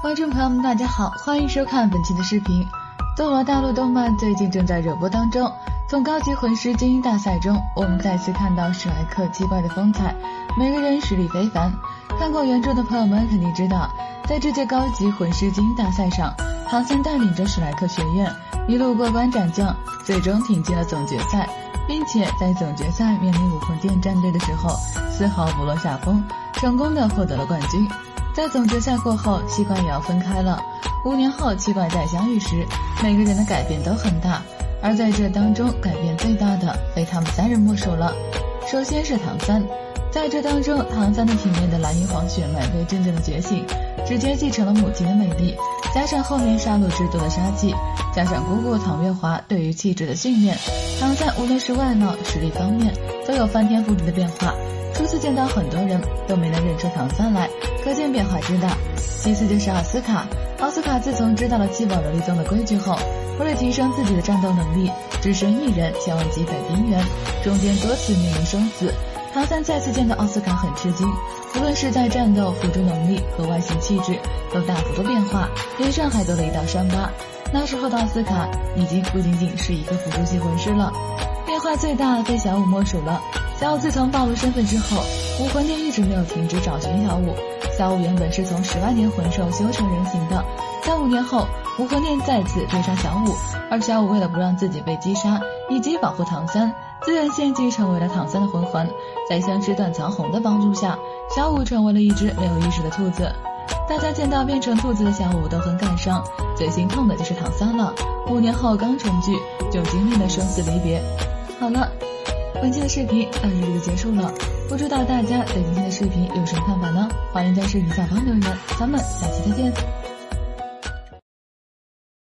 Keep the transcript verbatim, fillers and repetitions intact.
观众朋友们大家好，欢迎收看本期的视频。斗罗大陆动漫最近正在热播当中，从高级魂师精英大赛中，我们再次看到史莱克奇怪的风采，每个人实力非凡。看过原著的朋友们肯定知道，在这届高级魂师精英大赛上，唐三带领着史莱克学院一路过关斩将，最终挺进了总决赛，并且在总决赛面临武魂殿战队的时候丝毫不落下风，成功的获得了冠军。在总决赛过后，七怪也要分开了。五年后七怪再相遇时，每个人的改变都很大，而在这当中改变最大的非他们三人莫属了。首先是唐三，在这当中，唐三的体面的蓝银皇血脉被真正的觉醒，直接继承了母亲的美丽，加上后面杀戮之多的杀气，加上姑姑唐月华对于气质的训练，唐三无论是外貌实力方面都有翻天覆地的变化。初次见到很多人都没能认出唐三来，可见变化之大。其次就是奥斯卡，奥斯卡自从知道了七宝琉璃宗的规矩后，为了提升自己的战斗能力，只身一人前往极北冰原，中间多次面临生死。唐三再次见到奥斯卡很吃惊，无论是在战斗、辅助能力和外形气质都大幅度变化，脸上还多了一道伤疤。那时候的奥斯卡已经不仅仅是一个辅助系魂师了。变化最大非小舞莫属了。小舞自从暴露身份之后，武魂殿一直没有停止找寻小舞。小舞原本是从十万年魂兽修成人形的，在五年后，武魂殿再次追上小舞，而小舞为了不让自己被击杀，以及保护唐三，自愿献祭成为了唐三的魂环。在相知段藏红的帮助下，小舞成为了一只没有意识的兔子。大家见到变成兔子的小舞都很感伤，最心痛的就是唐三了。五年后刚重聚，就经历了生死离别。好了，本期的视频到这里就结束了，不知道大家对今天的视频有什么看法呢？欢迎在视频下方留言，咱们下期再见。